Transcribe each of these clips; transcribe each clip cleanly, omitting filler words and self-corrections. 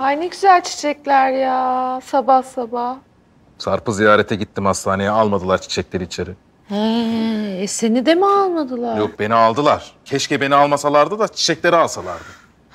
Ay ne güzel çiçekler ya. Sabah sabah. Sarp'ı ziyarete gittim hastaneye. Almadılar çiçekleri içeri. Seni de mi almadılar? Yok beni aldılar. Keşke beni almasalardı da çiçekleri alsalardı.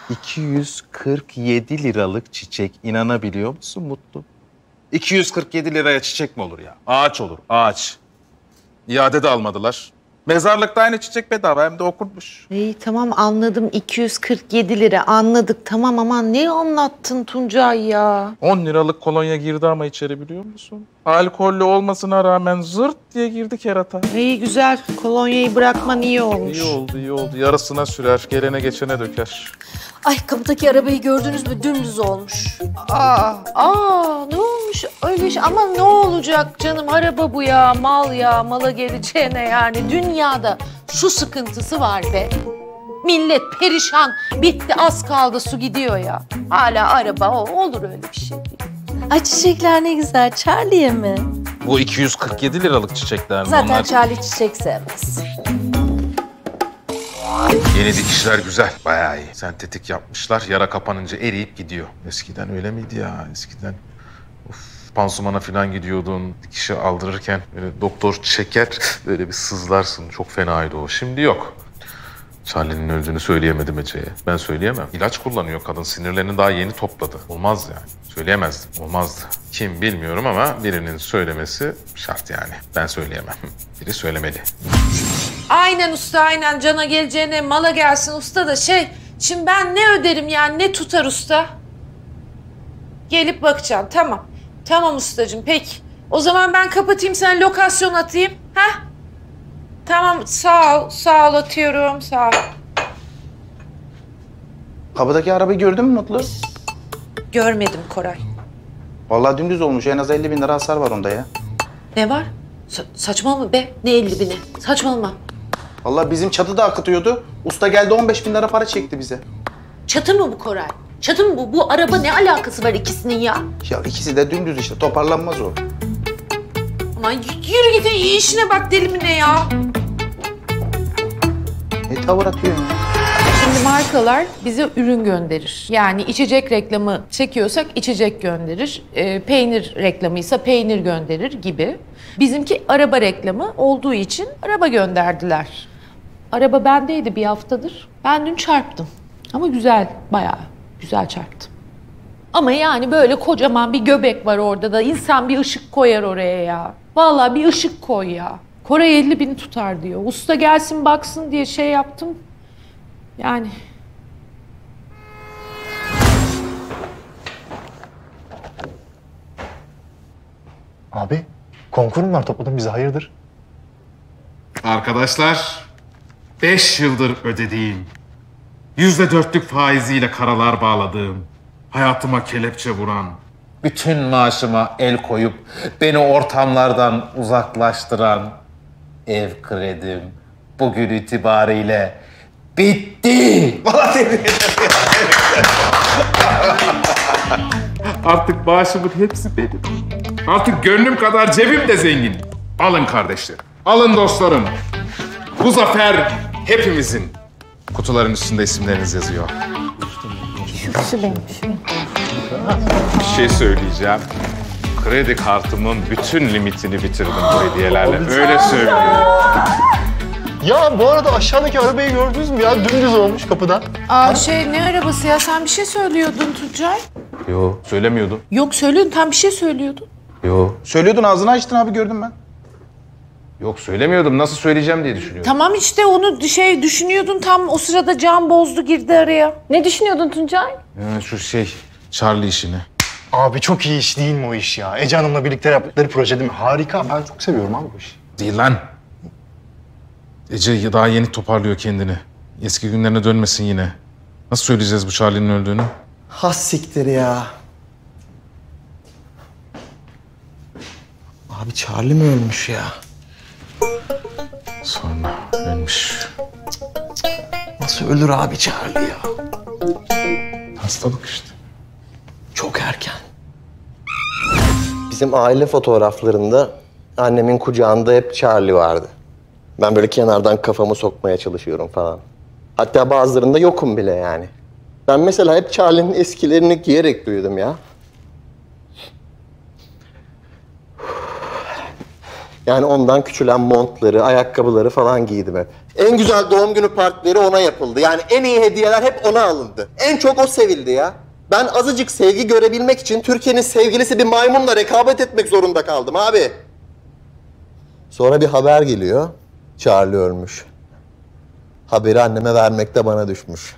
247 liralık çiçek. İnanabiliyor musun Mutlu? 247 liraya çiçek mi olur ya? Ağaç olur, ağaç. İade de almadılar. Mezarlıkta aynı çiçek bedava hem de okunmuş. İyi tamam anladım. 247 lira anladık. Tamam aman ne anlattın Tuncay ya? 10 liralık kolonya girdi ama içeri biliyor musun? Alkollü olmasına rağmen zırt diye girdi kerata. İyi güzel. Kolonyayı bırakman iyi olmuş. İyi oldu, iyi oldu. Yarısına sürer, gelene geçene döker. Ay kapıdaki arabayı gördünüz mü? Dümdüz olmuş. Ne olmuş öyle şey ama ne olacak canım araba bu ya mal ya mala geleceğine yani dünyada şu sıkıntısı var be. Millet perişan bitti az kaldı su gidiyor ya. Hala araba olur öyle bir şey değil. Ay çiçekler ne güzel. Charlie'ye mi? Bu 247 liralık çiçekler mi Zaten onlar? Charlie çiçek sevmez. Yeni dikişler güzel, bayağı iyi. Sentetik yapmışlar, yara kapanınca eriyip gidiyor. Eskiden öyle miydi ya, eskiden? Of, pansumana falan gidiyordun, dikişi aldırırken böyle doktor çeker, böyle bir sızlarsın. Çok fenaydı o. Şimdi yok. Charlie'nin öldüğünü söyleyemedim Ece'ye. Ben söyleyemem. İlaç kullanıyor kadın, sinirlerini daha yeni topladı. Olmaz yani. Söyleyemezdim, olmazdı. Kim bilmiyorum ama birinin söylemesi şart yani. Ben söyleyemem. Biri söylemeli. Aynen usta aynen cana geleceğine mala gelsin usta da şimdi ben ne öderim yani ne tutar usta? Gelip bakacağım tamam. Tamam ustacığım peki. O zaman ben kapatayım sen lokasyon atayım. Ha? Tamam sağ ol atıyorum sağ ol. Kapıdaki arabayı gördün mü Mutlu? Görmedim Koray. Vallahi dümdüz olmuş. En az 50 bin lira hasar var onda ya. Ne var? Saçmalama be. Ne 50 bini? Saçmalama. Vallahi bizim çatı da akıtıyordu. Usta geldi 15 bin lira para çekti bize. Çatı mı bu Koray? Çatı mı bu? Bu araba ne alakası var ikisinin ya? Ya ikisi de dümdüz işte. Toparlanmaz o. Aman yürü git işine bak deli mi ne ya? Ne tavır atıyorsun ya? Şimdi markalar bize ürün gönderir. Yani içecek reklamı çekiyorsak içecek gönderir. Peynir reklamıysa peynir gönderir gibi. Bizimki araba reklamı olduğu için araba gönderdiler. Araba bendeydi bir haftadır. Ben dün çarptım. Ama güzel, bayağı güzel çarptım. Ama yani böyle kocaman bir göbek var orada da insan bir ışık koyar oraya ya. Vallahi bir ışık koy ya. Koray 50 bin tutar diyor. Usta gelsin baksın diye şey yaptım. Yani... Abi, konkur mu var? Topladın bizi, hayırdır? Arkadaşlar, 5 yıldır ödediğim, %4'lük faiziyle karalar bağladığım, hayatıma kelepçe vuran, bütün maaşıma el koyup beni ortamlardan uzaklaştıran ev kredim bugün itibariyle bitti. Artık maaşımın hepsi benim. Artık gönlüm kadar cebim de zengin. Alın kardeşlerim, alın dostlarım. Bu zafer hepimizin. Kutuların üstünde isimleriniz yazıyor. Şu benim, Bir şey söyleyeceğim. Kredi kartımın bütün limitini bitirdim bu hediyelerle. Öyle söylüyorum. Ya bu arada aşağıdaki arabayı gördünüz mü ya? Dümdüz olmuş kapıda. ne arabası ya? Sen bir şey söylüyordun Tuncay. Yo, söylemiyordum. Yok söylüyordun, tam bir şey söylüyordun. Yo. Söylüyordun ağzını açtın abi gördüm ben. Yok söylemiyordum. Nasıl söyleyeceğim diye düşünüyorum. Tamam işte onu düşünüyordun tam o sırada can bozdu girdi araya. Ne düşünüyordun Tuncay? Şu Charlie işini. Abi çok iyi iş değil mi o iş ya? Ece Hanım'la birlikte yaptıkları proje değil mi? Harika. Ben çok seviyorum abi bu işi. Değil lan. Ece daha yeni toparlıyor kendini. Eski günlerine dönmesin yine. Nasıl söyleyeceğiz bu Charlie'nin öldüğünü? Has siktir ya. Abi Charlie mi ölmüş ya? Sonra ölmüş. Nasıl ölür abi Charlie ya? Hastalık işte. Çok erken. Bizim aile fotoğraflarında annemin kucağında hep Charlie vardı. Ben böyle kenardan kafamı sokmaya çalışıyorum falan. Hatta bazılarında yokum bile yani. Ben mesela hep Charlie'nin eskilerini giyerek büyüdüm ya. Yani ondan küçülen montları, ayakkabıları falan giydim hep. En güzel doğum günü partileri ona yapıldı. Yani en iyi hediyeler hep ona alındı. En çok o sevildi ya. Ben azıcık sevgi görebilmek için Türkiye'nin sevgilisi bir maymunla rekabet etmek zorunda kaldım abi. Sonra bir haber geliyor. Charlie ölmüş. Haberi anneme vermek de bana düşmüş.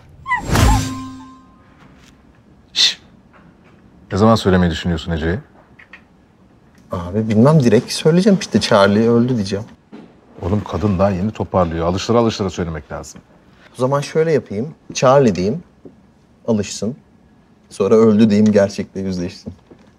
Ne zaman söylemeyi düşünüyorsun Ece'ye? Abi bilmem, direkt söyleyeceğim işte, Charlie öldü diyeceğim. Oğlum kadın daha yeni toparlıyor. Alıştıra alıştıra söylemek lazım. O zaman şöyle yapayım. Charlie diyeyim. Alışsın. Sonra öldü diyeyim, gerçekle yüzleşsin.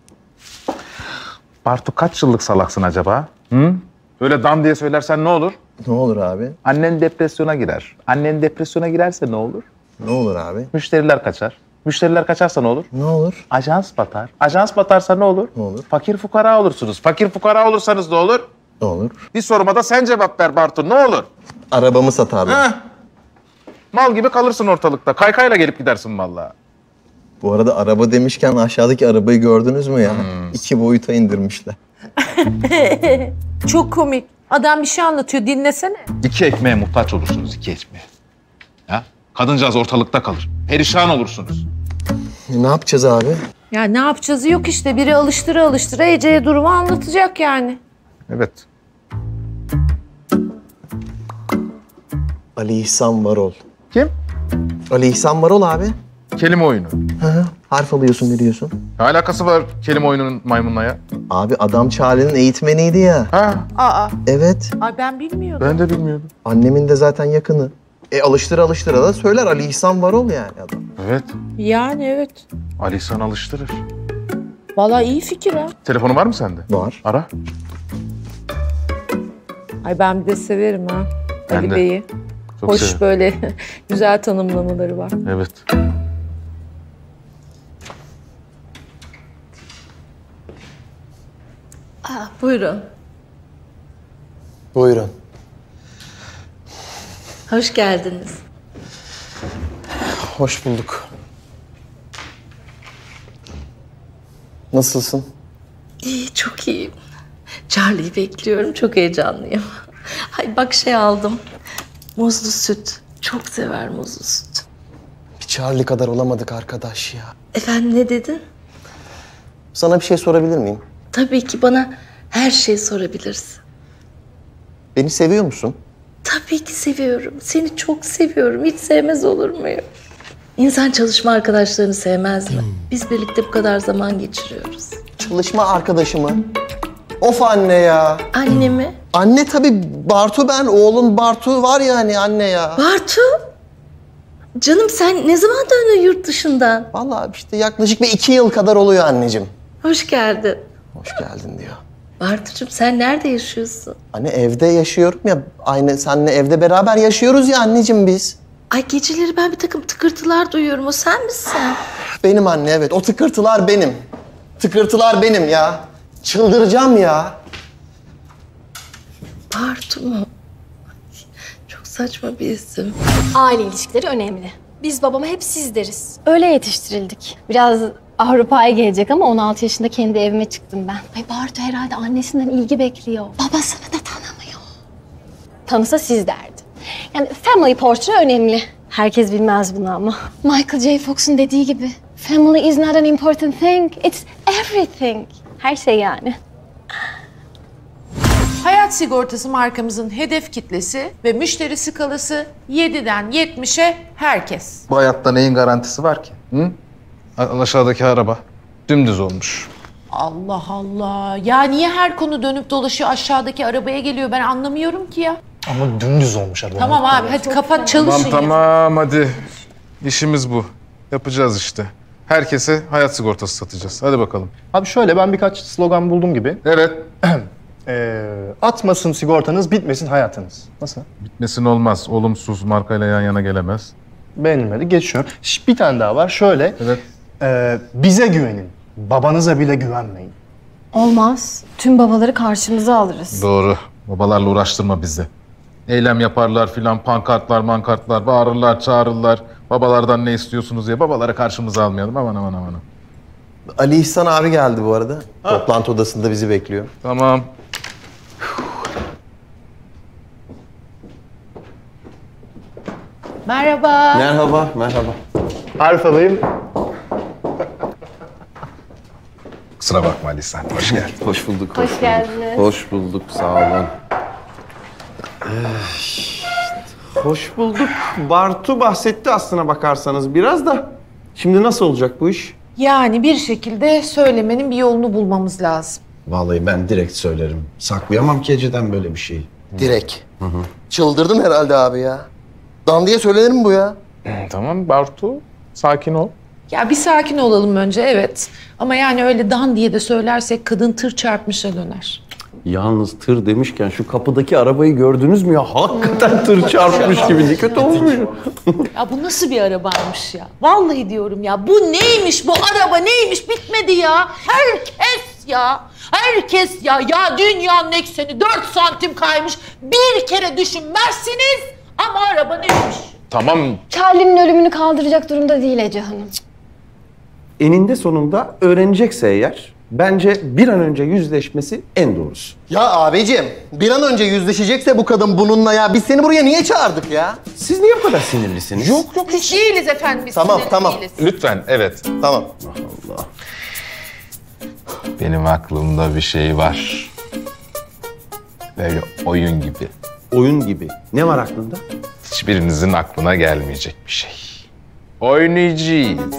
Bartu kaç yıllık salaksın acaba? Hı? Öyle dan diye söylersen ne olur? Ne olur abi? Annen depresyona girer. Annen depresyona girerse ne olur? Ne olur abi? Müşteriler kaçar. Müşteriler kaçarsa ne olur? Ne olur? Ajans batar. Ajans batarsa ne olur? Ne olur? Fakir fukara olursunuz. Fakir fukara olursanız ne olur? Ne olur? Bir soruma da sen cevap ver Bartu. Ne olur? Arabamı satarlar. Heh. Mal gibi kalırsın ortalıkta. Kaykayla gelip gidersin vallahi. Bu arada araba demişken aşağıdaki arabayı gördünüz mü ya? 2 boyuta indirmişler. Çok komik. Adam bir şey anlatıyor, dinlesene. 2 ekmeğe muhtaç olursunuz, 2 ekmeğe. Ya? Kadıncağız ortalıkta kalır. Perişan olursunuz. Ne yapacağız abi? Ya ne yapacağız yok işte. Biri alıştıra alıştıra Ece'ye durumu anlatacak yani. Evet. Ali İhsan Varol. Kim? Ali İhsan Varol abi. Kelime oyunu. Hı hı. Harf alıyorsun, veriyorsun. Ne alakası var kelime oyununun maymunla ya? Abi adam Charlie'nin eğitmeniydi ya. Ha, Aa, Evet. ay ben bilmiyordum. ben de bilmiyordum. Annemin de zaten yakını. Alıştıra alıştıra da söyler, Ali İhsan Varol yani adam. Evet. Yani evet. Ali İhsan alıştırır. Vallahi iyi fikir ha. Telefonu var mı sende? Var. Ara. Ay ben bir de severim ha. Ben Ali de. Bey'i. Çok Hoş severim. böyle güzel tanımlamaları var. Evet. Buyurun. Buyurun. Hoş geldiniz. Hoş bulduk. Nasılsın? İyi, çok iyiyim. Charlie'yi bekliyorum. Çok heyecanlıyım. Hay bak şey aldım. Muzlu süt. Çok sever muzlu süt. Bir Charlie kadar olamadık arkadaş ya. Efendim ne dedin? Sana bir şey sorabilir miyim? Tabii ki bana her şeyi sorabilirsin. Beni seviyor musun? Tabii ki seviyorum. Seni çok seviyorum. Hiç sevmez olur muyum? İnsan çalışma arkadaşlarını sevmez mi? Biz birlikte bu kadar zaman geçiriyoruz. Çalışma arkadaşımı. Of anne ya. Annemi. Anne tabii, Bartu ben. Oğlun Bartu var ya hani, anne ya. Bartu. Canım sen ne zaman döndün yurt dışından? Vallahi işte yaklaşık bir 2 yıl kadar oluyor anneciğim. Hoş geldin. Hoş geldin diyor. Bartucuğum sen nerede yaşıyorsun? Anne evde yaşıyorum ya. Aynı seninle evde beraber yaşıyoruz ya anneciğim biz. Ay geceleri ben bir takım tıkırtılar duyuyorum. O sen misin? Benim anne, evet. O tıkırtılar benim. Tıkırtılar benim ya. Çıldıracağım ya. Bartu mu? Çok saçma bir isim. Aile ilişkileri önemli. Biz babama hep siz deriz. Öyle yetiştirildik. Biraz Avrupa'ya gelecek ama 16 yaşında kendi evime çıktım ben. Ay Bartu herhalde annesinden ilgi bekliyor. Babasını da tanımıyor. Tanısa siz derdi. Yani family portrait önemli. Herkes bilmez bunu ama. Michael J. Fox'un dediği gibi. Family is not an important thing. It's everything. Her şey yani. Hayat sigortası markamızın hedef kitlesi ve müşteri skalası 7'den 70'e herkes. Bu hayatta neyin garantisi var ki? Hı? Aşağıdaki araba dümdüz olmuş. Allah Allah. Ya niye her konu dönüp dolaşıyor aşağıdaki arabaya geliyor, ben anlamıyorum ki ya. Ama dümdüz olmuş araba. Tamam abi hadi kapat çalışın ya. Tamam hadi. İşimiz bu. Yapacağız işte. Herkese hayat sigortası satacağız. Hadi bakalım. Abi şöyle, ben birkaç slogan buldum gibi. Evet. Atmasın sigortanız, bitmesin hayatınız. Nasıl? Bitmesin olmaz. Olumsuz markayla yan yana gelemez. Beğenilmedi, geçiyorum. Bir tane daha var, şöyle. Evet. Bize güvenin, babanıza bile güvenmeyin. Olmaz. Tüm babaları karşımıza alırız. Doğru. Babalarla uğraştırma bizi. Eylem yaparlar filan, pankartlar, bağırırlar, çağırırlar. Babalardan ne istiyorsunuz diye. Babaları karşımıza almayalım. Aman. Ali İhsan abi geldi bu arada. Toplantı odasında bizi bekliyor. Tamam. Merhaba. Merhaba. Harf alayım. Kusura bakma Ali sen. Hoş geldin. Hoş bulduk. Hoş geldiniz. Hoş bulduk, sağ olun. Hoş bulduk. Bartu bahsetti aslına bakarsanız biraz da. Şimdi nasıl olacak bu iş? Yani bir şekilde söylemenin bir yolunu bulmamız lazım. Vallahi ben direkt söylerim. Saklayamam ki Ece'den böyle bir şeyi. Direkt. Çıldırdın herhalde abi ya. Dandiye söylenir mi bu ya? Tamam Bartu. Sakin ol. Ya bir sakin olalım önce, evet. Ama yani öyle dan diye de söylersek kadın tır çarpmışa döner. Yalnız tır demişken şu kapıdaki arabayı gördünüz mü ya? Hakikaten tır çarpmış gibi. Ne kötü olmuş. Ya bu nasıl bir arabaymış ya? Vallahi diyorum ya, bu neymiş, bu araba neymiş, bitmedi ya. Herkes ya dünyanın ekseni 4 santim kaymış. Bir kere düşünmezsiniz ama araba neymiş? Tamam. Charlie'nin ölümünü kaldıracak durumda değil Ece Hanım. Eninde sonunda öğrenecekse eğer bence bir an önce yüzleşmesi en doğrusu. Ya abicim, bir an önce yüzleşecekse bu kadın bununla ya. Biz seni buraya niye çağırdık ya? Siz niye bu kadar sinirlisiniz? Yok. Biz değiliz efendim, biz Tamam, sinirli tamam. değiliz. Lütfen, evet. Tamam. Benim aklımda bir şey var. Böyle oyun gibi. Oyun gibi. Ne var aklında? Hiçbirinizin aklına gelmeyecek bir şey. Oynayacağız.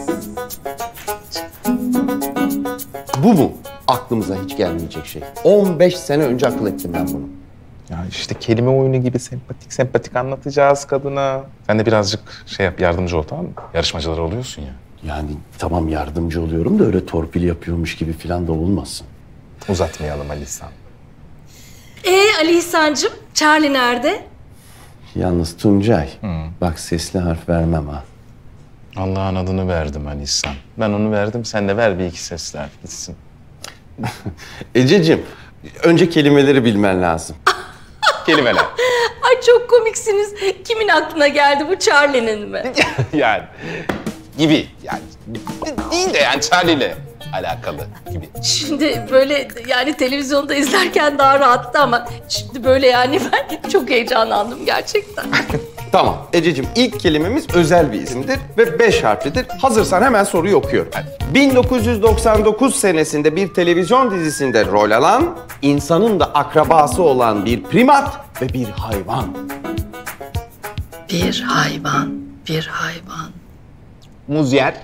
Bu mu? Aklımıza hiç gelmeyecek şey. 15 sene önce akıl ettim ben bunu. Ya işte kelime oyunu gibi sempatik anlatacağız kadına. Sen de birazcık şey yap, yardımcı ol, tamam mı? Yarışmacılar oluyorsun ya. Yani tamam yardımcı oluyorum da öyle torpil yapıyormuş gibi falan da olmasın. Uzatmayalım Ali İhsan. Ali İhsan'cığım, Charlie nerede? Yalnız Tuncay, bak sesli harf vermem ha. Allah'ın adını verdim Ali İhsan. Ben onu verdim, sen de ver bir iki sesli harf gitsin. Ececiğim, önce kelimeleri bilmen lazım. Kelimeler. Ay çok komiksiniz. Kimin aklına geldi bu, Charlie'nin mi? Yani gibi. Yani değil de yani Charlie'yle alakalı gibi. Şimdi böyle yani televizyonda izlerken daha rahattı ama şimdi böyle yani ben çok heyecanlandım gerçekten. Tamam, Ececiğim ilk kelimemiz özel bir isimdir ve 5 harflidir. Hazırsan hemen soruyu okuyorum. 1999 senesinde bir televizyon dizisinde rol alan, insanın da akrabası olan bir primat ve bir hayvan. Bir hayvan. Muz yer.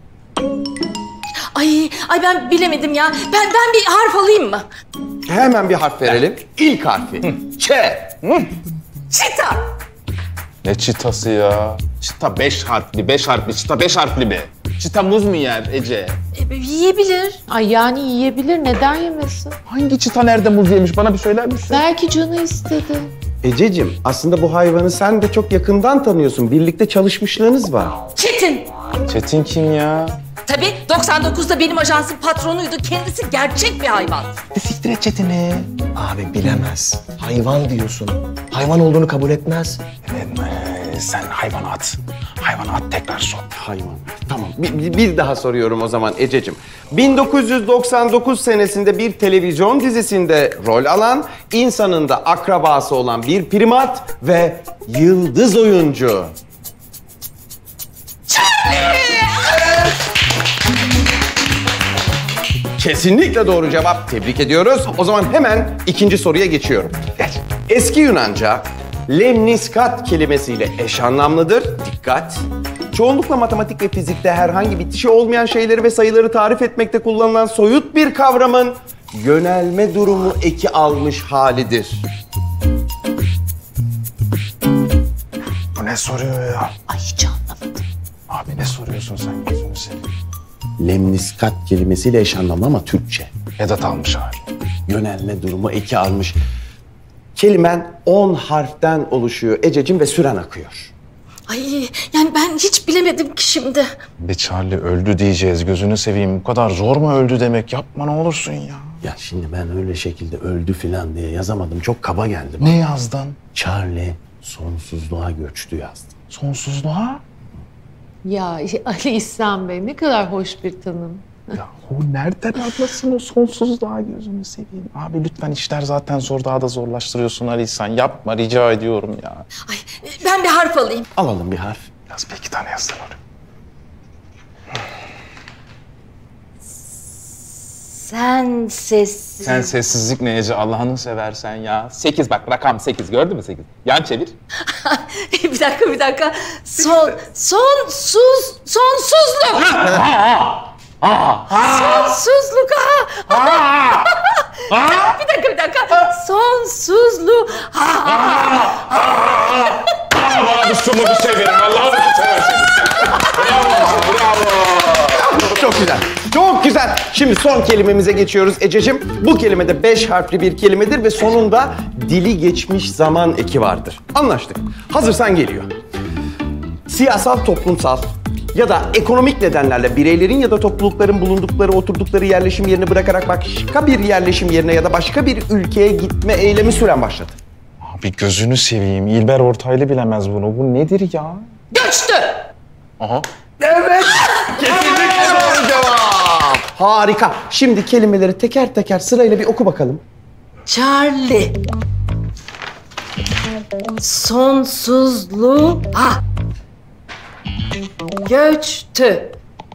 Ay ben bilemedim ya. Ben bir harf alayım mı? Hemen bir harf verelim. İlk harfi. Ç. Çita. Ne çitası ya? Çita 5 harfli, çita 5 harfli mi? Çita muz mu yer Ece? Yiyebilir. Ay yani yiyebilir, neden yemesin? Hangi çita nerede muz yemiş bana bir söyler misin? Belki canı istedi. Ececiğim aslında bu hayvanı sen de çok yakından tanıyorsun. Birlikte çalışmışlığınız var. Çetin. Çetin kim ya? Tabii 99'da benim ajansın patronuydu. Kendisi gerçek bir hayvan. Siktir et Çetin'i. Abi bilemez. Hayvan diyorsun. Hayvan olduğunu kabul etmez. Sen hayvana at. Hayvana at tekrar sor. Hayvan. Tamam. Bir daha soruyorum o zaman Ececiğim. 1999 senesinde bir televizyon dizisinde rol alan, insanın da akrabası olan bir primat ve yıldız oyuncu. Kesinlikle doğru cevap. Tebrik ediyoruz. O zaman hemen ikinci soruya geçiyorum. Eski Yunanca lemniskat kelimesiyle eş anlamlıdır. Dikkat! Çoğunlukla matematik ve fizikte herhangi bitişi olmayan şeyleri ve sayıları tarif etmekte kullanılan soyut bir kavramın yönelme durumu eki almış halidir. Bu ne soruyor ya? Ay hiç anlamadım. Abi ne soruyorsun sen gözünü seveyim? Lemniskat kelimesiyle eş anlamlı ama Türkçe. Edat almış hali. Yönelme durumu eki almış. Kelimen 10 harften oluşuyor Ececiğim ve süren akıyor. Ay yani ben hiç bilemedim ki şimdi. Be Charlie öldü diyeceğiz gözünü seveyim. Bu kadar zor mu öldü demek? Yapma ne olursun ya. Ya şimdi ben öyle şekilde öldü falan diye yazamadım. Çok kaba geldi bana. Ne yazdın? Charlie sonsuzluğa göçtü yazdım. Sonsuzluğa? Ya Ali İhsan Bey ne kadar hoş bir tanım. Ya o nereden anlasın o sonsuzluğa, gözünü seveyim. Abi lütfen, işler zaten zor, daha da zorlaştırıyorsun Ali İhsan. Yapma, rica ediyorum ya. Ay, ben bir harf alayım. Alalım bir harf. Yaz, bir iki tane yazsın oraya. Sen sessiz. Sen sessizlik ne Ece, Allah'ını seversen ya. 8 bak, rakam 8, gördün mü 8? Yan çevir. bir dakika. Sonsuzluk. Sonsuzluk. Bir dakika. Sonsuzluk. Allah'ını severim, Allah'ını seversen. Bravo. Çok güzel. Çok güzel. Şimdi son kelimemize geçiyoruz Ececiğim. Bu kelime de 5 harfli bir kelimedir ve sonunda dili geçmiş zaman eki vardır. Anlaştık. Hazırsan geliyor. Siyasal, toplumsal ya da ekonomik nedenlerle bireylerin ya da toplulukların bulundukları, oturdukları yerleşim yerini bırakarak başka bir yerleşim yerine ya da başka bir ülkeye gitme eylemi süren başladı. Abi gözünü seveyim, İlber Ortaylı bilemez bunu. Bu nedir ya? Göçtü. Aha. Evet. Kesinlikle doğru cevap. Harika. Şimdi kelimeleri teker teker sırayla bir oku bakalım. Charlie. Sonsuzluğa göçtü.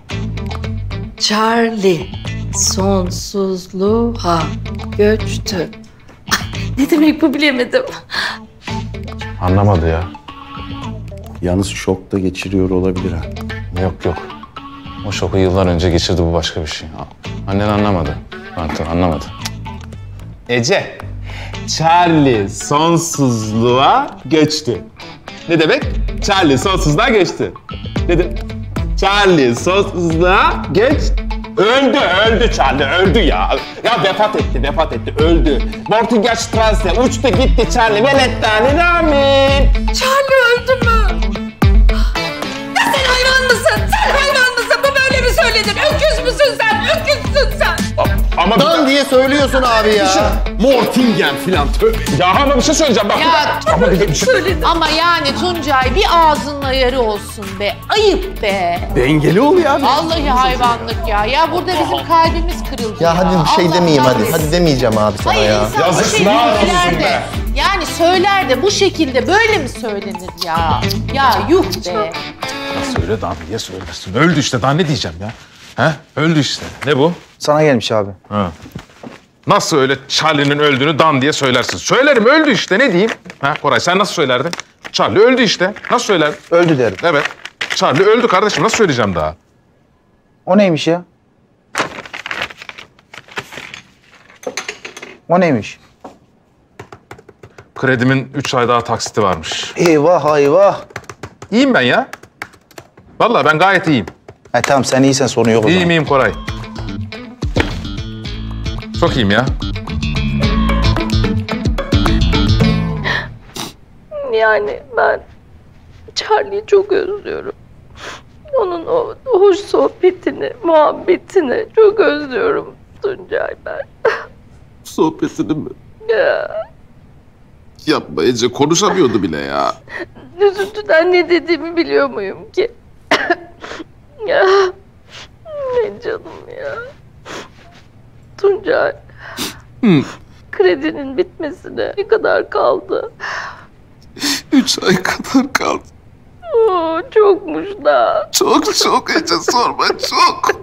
Charlie sonsuzluğa göçtü. Ay, ne demek bu, bilemedim. Anlamadı ya. Yalnız şok da geçiriyor olabilir ha. Yok. O şoku yıllar önce geçirdi, bu başka bir şey. Annen anlamadı. Artık anlamadı. Ece, Charlie sonsuzluğa göçtü. Ne demek? Charlie sonsuzluğa göçtü. Ne demek? Charlie sonsuzluğa öldü Charlie, öldü ya. Ya vefat etti, öldü. Mortingerstrasse uçtu gitti Charlie, velettani ramin. Charlie öldü mü? Ya sen hayvan mısın? Bu böyle mi söylenir? Öküz müsün sen? Ama Dan diye söylüyorsun abi ya. Mortingen filan. Ya ama bir şey söyleyeceğim bak. Ya Ama bir şey... Söyledim. ama yani Tuncay bir ağzının ayarı olsun be. Ayıp be. Dengeli ol ya. Vallahi hayvanlık ya. Ya burada bizim kalbimiz kırıldı Ya hadi bir şey Allah demeyeyim hadi. kahretsin. Hadi demeyeceğim abi sana Hayır ya. insan Yazık, bu şey ne yapıyorsun söyler de. be? Yani söyler de bu şekilde böyle mi söylenir ya? Ya yuh be. Söyle Dan diye söylersin. Öldü işte, daha ne diyeceğim ya? He? Öldü işte. Ne bu? Sana gelmiş abi. Ha. Nasıl öyle Charlie'nin öldüğünü Dan diye söylersin? Söylerim, öldü işte, ne diyeyim? Ha Koray, sen nasıl söylerdin? Charlie öldü işte. Nasıl söylerdin? Öldü derim. Evet. Charlie öldü kardeşim, nasıl söyleyeceğim daha? O neymiş ya? O neymiş? Kredimin 3 ay daha taksiti varmış. Eyvah eyvah. İyiyim ben ya. Vallahi ben gayet iyiyim. Tamam, sen iyisen sorun yok o zaman. İyiyim Koray. Çok iyiyim ya. Yani ben Charlie'yi çok özlüyorum. Onun o hoş sohbetini, muhabbetini çok özlüyorum Tuncay ben. Sohbetini mi? Ya, Yapma Ece, konuşamıyordu bile ya. üzüntüden ne dediğimi biliyor muyum ki? Ya, ne canım ya. Tuncay. Kredinin bitmesine ne kadar kaldı? 3 ay kadar kaldı. Oo, çokmuş da. Çok Ece, sorma, çok.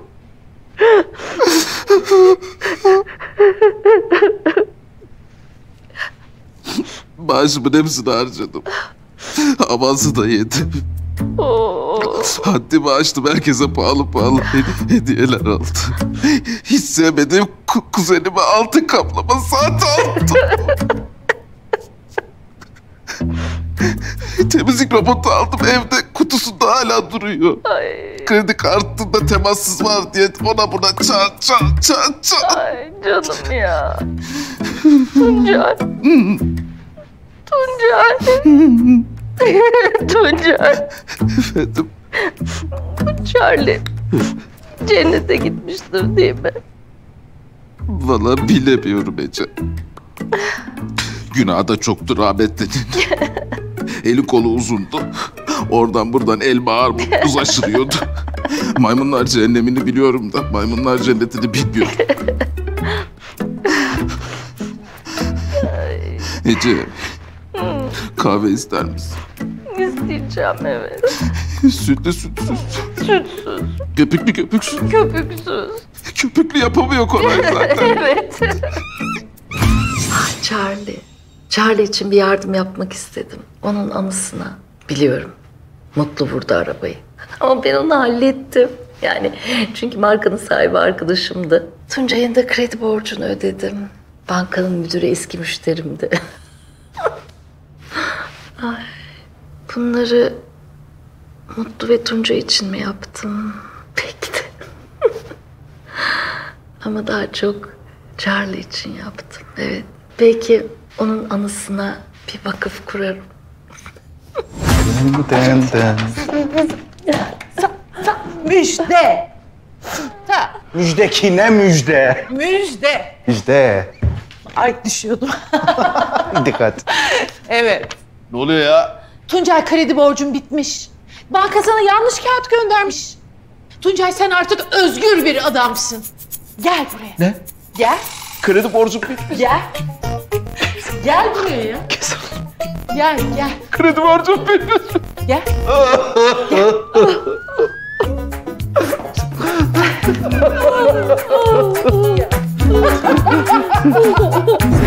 Maaşımın hepsini harcadım. Avansı da yedim. Oo. Haddimi aştım, herkese pahalı hediyeler aldı. Hiç sevmediğim kuzenime altın kaplama saat aldım. Temizlik robotu aldım, evde kutusunda hala duruyor. Ay. Kredi kartında temassız var diye ona buna çat. Ay canım ya. Tuncay. Tuncay. Efendim? Charlie cennete gitmiştir değil mi? Vallahi bilemiyorum Ece. Günah da çoktur rahmetlinin. Eli kolu uzundu. Oradan buradan elma armut uzlaştırıyordu. Maymunlar cehennemini biliyorum da maymunlar cennetini bilmiyorum. Ece, kahve ister misin? İsteyeceğim, evet. Sütlü sütsüz. Sütsüz, Köpüklü köpüksüz. köpüksüz. Köpüklü yapamıyor Koray zaten. Evet. Charlie. Charlie için bir yardım yapmak istedim. Onun anısına. Biliyorum. Mutlu vurdu arabayı. Ama ben onu hallettim. Yani çünkü markanın sahibi arkadaşımdı. Tuncay'ın da kredi borcunu ödedim. Bankanın müdürü eski müşterimdi. Ay, bunları Mutlu ve Tuncay için mi yaptım? Peki de. Ama daha çok Charlie için yaptım. Evet. Belki onun anısına bir vakıf kurarım. Müjde. Müjde ki ne müjde? Müjde. Müjde. Ay düşüyordum. Dikkat. Evet. Ne oluyor ya? Tuncay kredi borcun bitmiş. Banka sana yanlış kağıt göndermiş. Tuncay sen artık özgür bir adamsın. Gel buraya. Ne? Gel. Kredi borcum bitmiş. Gel. Gel buraya ya. Gel, gel. Kredi borcum bitmiş. Gel. Gel.